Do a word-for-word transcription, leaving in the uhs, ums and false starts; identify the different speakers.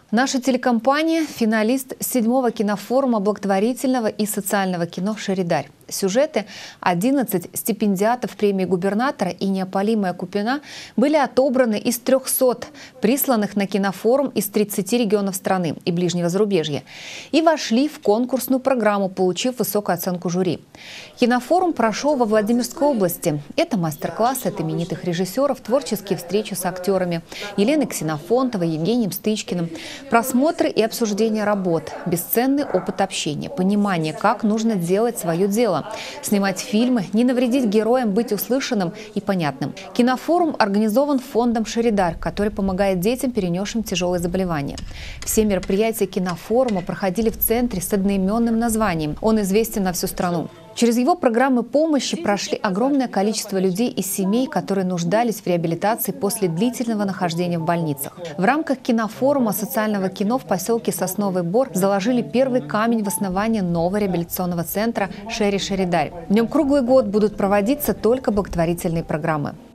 Speaker 1: Наша телекомпания – финалист седьмого кинофорума благотворительного и социального кино «Шеридарь». Сюжеты одиннадцати стипендиатов премии губернатора и неопалимая Купина были отобраны из трёхсот, присланных на кинофорум из тридцати регионов страны и ближнего зарубежья, и вошли в конкурсную программу, получив высокую оценку жюри. Кинофорум прошел во Владимирской области. Это мастер-классы от именитых режиссеров, творческие встречи с актерами Еленой Ксенофонтовой, Евгением Стычкиным, просмотры и обсуждение работ, бесценный опыт общения, понимание, как нужно делать свое дело, снимать фильмы, не навредить героям, быть услышанным и понятным. Кинофорум организован фондом «Шеридарь», который помогает детям, перенесшим тяжелые заболевания. Все мероприятия кинофорума проходили в центре с одноименным названием. Он известен на всю страну. Через его программы помощи прошли огромное количество людей из семей, которые нуждались в реабилитации после длительного нахождения в больницах. В рамках кинофорума социального кино в поселке Сосновый Бор заложили первый камень в основании нового реабилитационного центра «Шери Шеридарь». В нем круглый год будут проводиться только благотворительные программы.